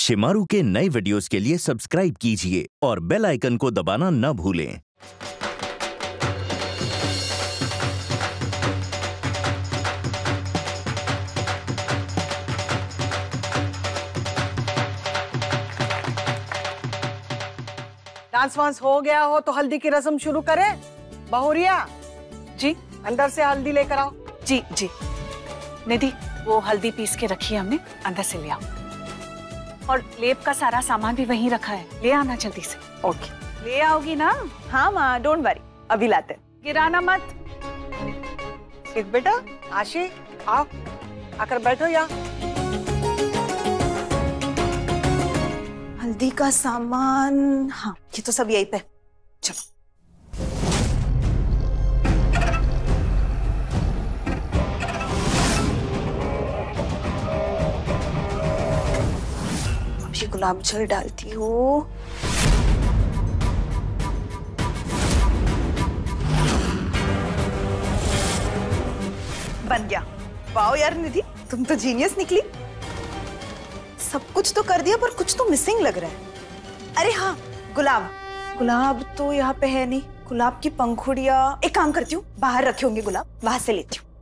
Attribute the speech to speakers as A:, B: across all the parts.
A: शिमारू के नए वीडियोस के लिए सब्सक्राइब कीजिए और बेल आइकन को दबाना न भूलें।
B: डांस वांस हो गया हो तो हल्दी की रस्म शुरू करें। बहुरिया
C: जी,
B: अंदर से हल्दी लेकर आओ।
C: जी जी। निधि, वो हल्दी पीस के रखी है हमने, अंदर से ले आओ। और लेप का सारा सामान भी वहीं रखा है, ले आना जल्दी से।
B: ओके,
C: ले आओगी ना?
D: हाँ माँ, डोंट वरी, अभी लाते हैं।
C: गिराना मत।
B: एक बेटा आशी, आओ, आकर बैठो यहाँ।
D: हल्दी का सामान, हाँ ये तो सब यहीं पे। चलो। अब ये गुलाब जल डालती हूँ। बन गया। वाओ यार निधि, तुम तो जीनियस निकली। सब कुछ तो कर दिया पर कुछ तो मिसिंग लग रहा है। अरे हाँ, गुलाब। गुलाब तो यहाँ पे है नहीं। गुलाब की पंखुड़ियाँ, एक काम करती हूँ, बाहर रखे होंगे गुलाब, वहां से लेती हूँ।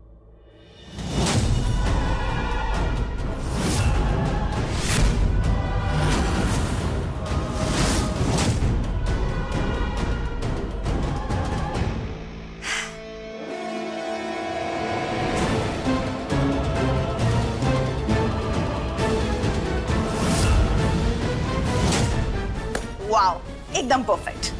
D: वाओ, एकदम परफेक्ट।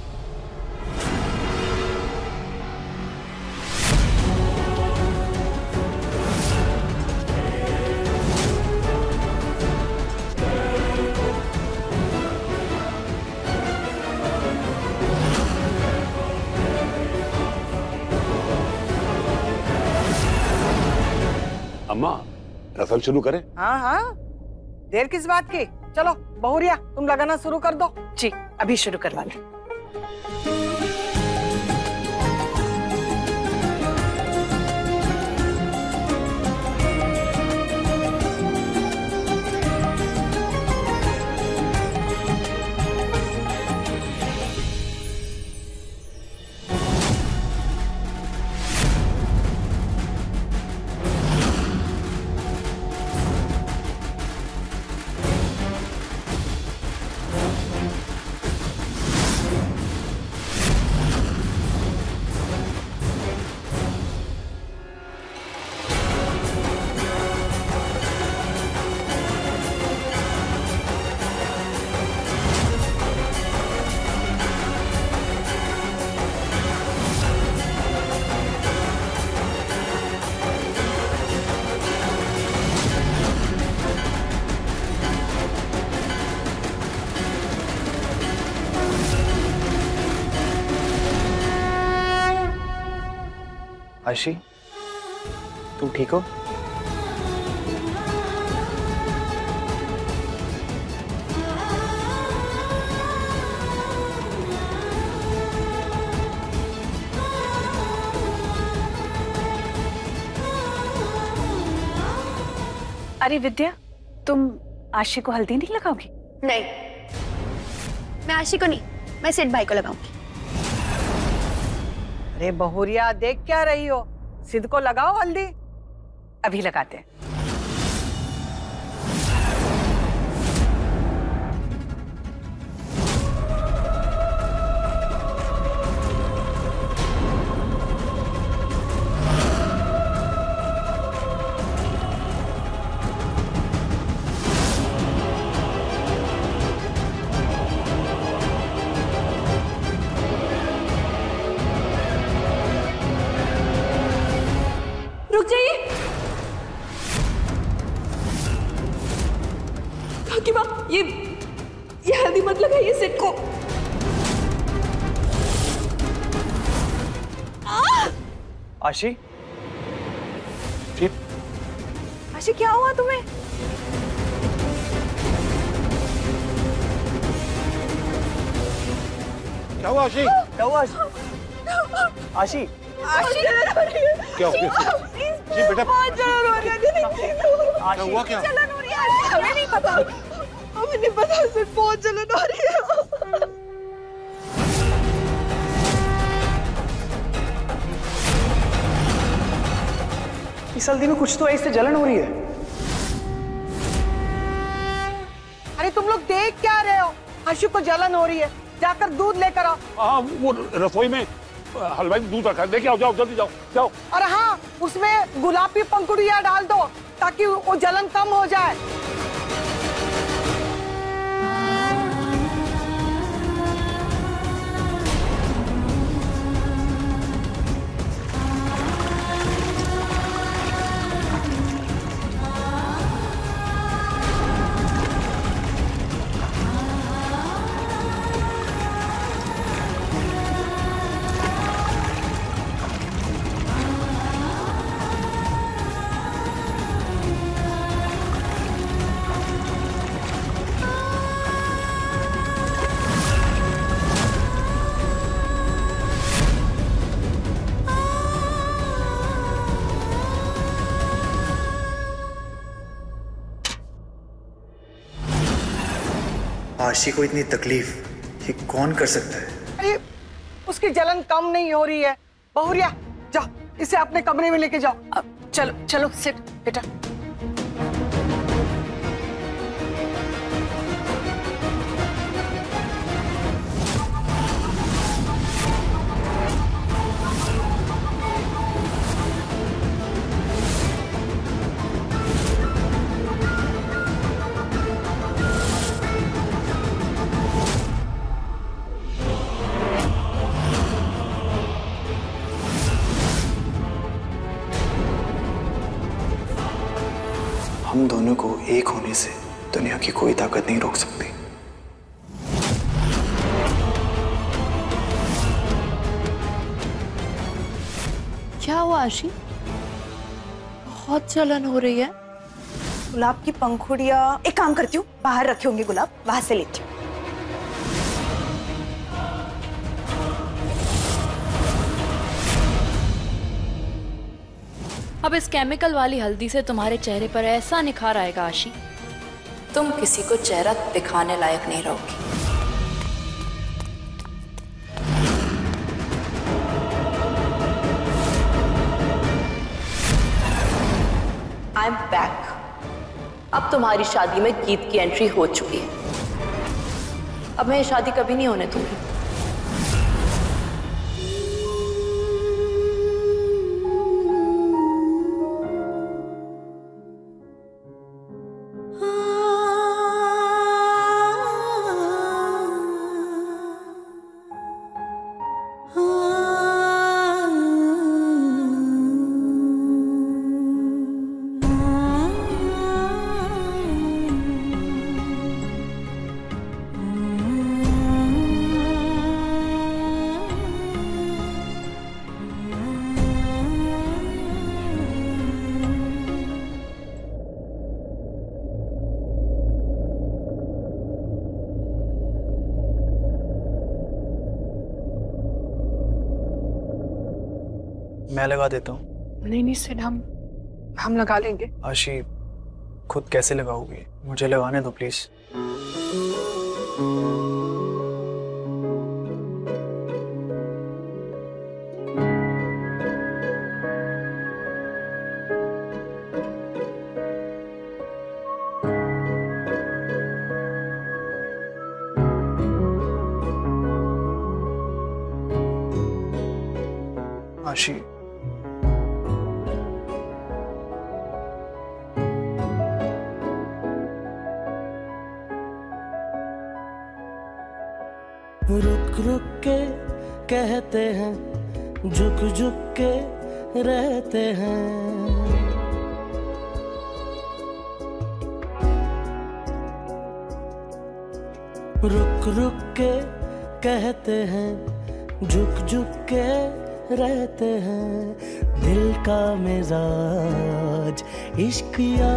E: अम्मा, रस्म शुरू करें?
B: हाँ हाँ, देर किस बात की। चलो बहुरिया, तुम लगाना शुरू कर दो।
C: जी, अभी शुरू करवा लें।
F: आशी, तुम ठीक हो?
C: अरे विद्या, तुम आशी को हल्दी नहीं लगाओगी?
G: नहीं, मैं आशी को नहीं, मैं सिद्ध भाई को लगाऊंगी।
B: अरे बहुरिया, देख क्या रही हो? सिद्ध को लगाओ हल्दी।
C: अभी लगाते हैं।
G: रुक जाइए। काकी माँ, ये हल्दी मत लगाइए सिद्ध को।
F: आशी, ठीक?
D: आशी, क्या हुआ तुम्हें?
E: क्या हुआ आशी?
F: क्या हुआ आशी?
D: आशी,
E: क्या हो गया? जी बेटा,
D: बहुत जलन हो रही है।
E: क्या हुआ? क्या
D: जलन हो रही है, हमें नहीं पता। तुम्हें नहीं पता, सिर्फ बहुत जलन हो रही है।
F: इस हल्दी में कुछ तो ऐसे जलन हो रही है।
B: अरे तुम लोग देख क्या रहे हो? आशी को जलन हो रही है, जाकर दूध लेकर आओ।
E: हाँ, वो रसोई में हलवाई दूध रखा है, लेके आओ, जाओ जल्दी जाओ जाओ।
B: और हाँ, उसमें गुलाब की पंखुड़ियाँ डाल दो ताकि वो जलन कम हो जाए।
F: आशी को इतनी तकलीफ ये कौन कर सकता है?
B: अरे उसकी जलन कम नहीं हो रही है। बहुरिया, जाओ इसे अपने कमरे में लेके जाओ।
C: अब चलो चलो सिट बेटा।
F: हम दोनों को एक होने से दुनिया की कोई ताकत नहीं रोक सकती।
H: क्या हुआ आशी? बहुत जलन हो रही है।
D: गुलाब की पंखुड़ियाँ, एक काम करती हूँ, बाहर रखे होंगे गुलाब, वहां से लेती हूँ।
H: अब इस केमिकल वाली हल्दी से तुम्हारे चेहरे पर ऐसा निखार आएगा आशी, तुम किसी को चेहरा दिखाने लायक नहीं रहोगी। I am back. अब तुम्हारी शादी में गीत की एंट्री हो चुकी है। अब मैं ये शादी कभी नहीं होने दूंगी।
F: मैं लगा देता हूँ।
B: नहीं नहीं सिड, हम लगा लेंगे।
F: आशी, खुद कैसे लगाओगी? मुझे लगाने दो प्लीज। आशी,
I: रुक रुक के कहते हैं, झुक झुक के रहते हैं। रुक रुक के कहते हैं, झुक झुक के रहते हैं। दिल का मिजाज इश्किया,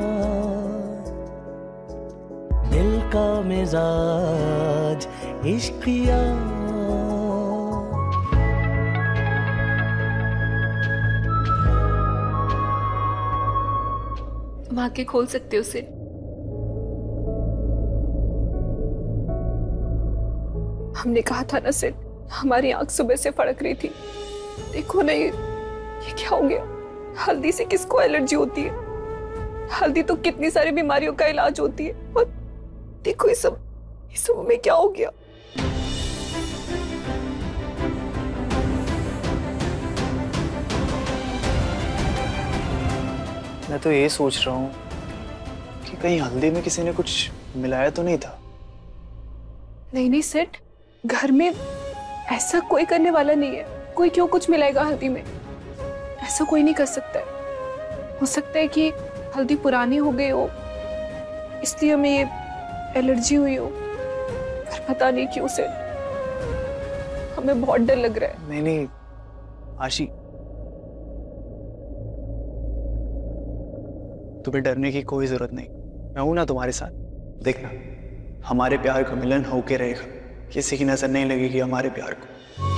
I: दिल का मिजाज इश्किया।
H: तुम आंखें खोल सकते हो सिड।
J: हमने कहा था ना सिड, हमारी आंख सुबह से फड़क रही थी। देखो ना ये क्या हो गया? हल्दी से किसको एलर्जी होती है? हल्दी तो कितनी सारी बीमारियों का इलाज होती है, और देखो ये सब में क्या हो गया?
F: मैं तो ये सोच रहा हूँ कि कहीं हल्दी में किसी ने कुछ मिलाया तो नहीं था।
J: नहीं सिड, घर में ऐसा कोई करने वाला नहीं है। कोई क्यों कुछ मिलाएगा हल्दी में? ऐसा कोई नहीं कर सकता है। हो सकता है कि हल्दी पुरानी हो गई हो, इसलिए हमें ये एलर्जी हुई हो, पर पता नहीं क्यों से हमें बहुत डर लग रहा है।
F: नहीं आशी, तुम्हें डरने की कोई जरूरत नहीं। मैं हूं ना तुम्हारे साथ। देखना, हमारे प्यार का मिलन होके रहेगा। किसी की नजर नहीं लगेगी हमारे प्यार को।